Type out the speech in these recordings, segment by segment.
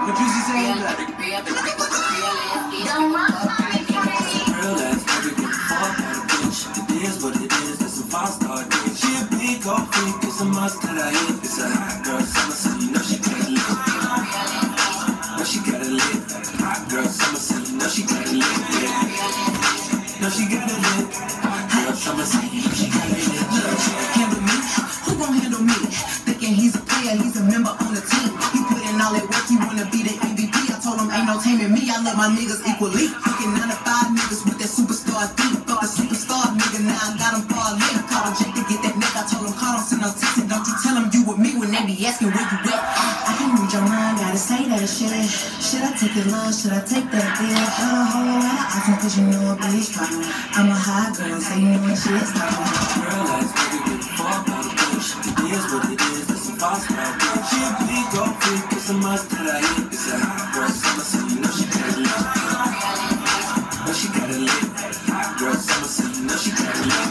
What you saying? Real ass nigga get fucked by the bitch. It is what it is, that's a five-star dick. She a big old freak, it's a must that I hit. It's a hot girl summer, so you know she got it lit. Know she got it lit. Hot girl summer, so you know she got it lit. Know she got it lit. Hot girl summer, so you know she got it lit. Handle me? Who gon' handle me? Thinking he's a player, he's a member on the team. He put in all that work, he wanna be the MVP. I told him ain't no taming me, I love my niggas equally. Fucking 9 to 5 niggas with that superstar thing. Fuck the superstar nigga, now I got him far late. I called him Jake to get that neck, I told him call him, send no text. And don't you tell him you with me when they be asking where you at. I can read your mind, gotta say that shit. Should I take your love, should I take that bill? Got a whole lot of options cause you know a bitch problem. I'm a high girl, so you know when shit's talking. Real ass nigga get fucked by the bitch. It is what it is, that's a five-star bitch. She a big old freak, it's a must that I hit. It's a hot girl summer, so you know she got it lit. Know she got it lit. Hot girl summer, so you know she got it lit.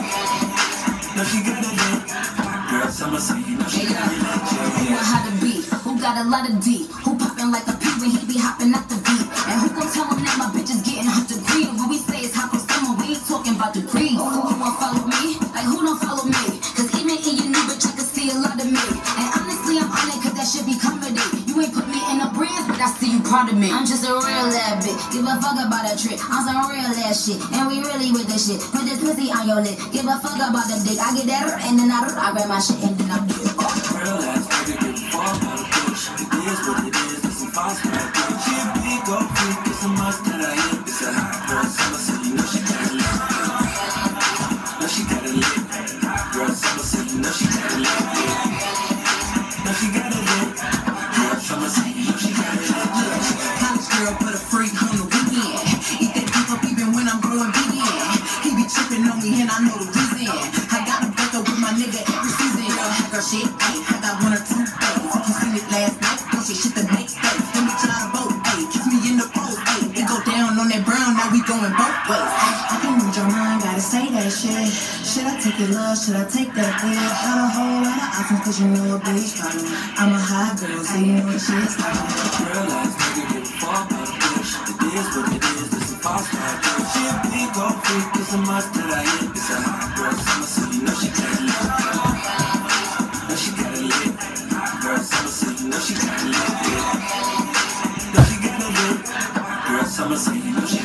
Know she got it lit. Hot girl summer, so you know she got it lit. Who know how to be? Who got a lot of D? Who poppin' like a P when he be hopping up the beat? And who gon' tell him that my bitch is getting hot degree? When we say it's hot for summer, we ain't talking about degrees. Who won't follow me? Like who don't follow me? Cause even in your new bitch, I can see a lot of me. And honestly, I'm on it cause that shit be comedy. You ain't put me in a brand, but I see you proud of me. I'm just a real ass bitch. Give a fuck about a trick. I'm some real ass shit. And we really with this shit. Put this pussy on your lip. Give a fuck about the dick. I get that and then I grab my shit and then I do it. Real ass nigga get fucked by the bitch. It is what it is, that's a five-star bitch. She a big old freak, it's a must that I hit. It's a hot girl summer, so you know she got it lit. Know she got it lit. Hot girl summer, so you know she got it lit. Know she got it lit. Hot summer, so you know she got it lit. College girl, but a freak on the weekend. Eat that dick up even when I'm growing vegan. He be tripping on me and I know the reason. I gotta break up with my nigga every season. Girl shit, ayy, I got 1 or 2 days. If you seen it last night, push your shit the next day. Let me try to vote, ayy, kiss me in the pose, ayy. It go down on that brown, now we going both ways. I can read your mind, gotta say that shit. Should I take your love, should I take that bill? Got a whole lot of options cause you know a bitch problem. I'm a high girl, so you know when shit's talking. Real ass nigga get fucked by the bitch. It is what it is, that's a five-star bitch. She a big old freak, it's a must that I hit. It's a hot girl summer, so you know she got it lit. Know she got it lit. Hot girl summer, so you know she got it lit. Know she got it lit. Hot girl summer, so you know she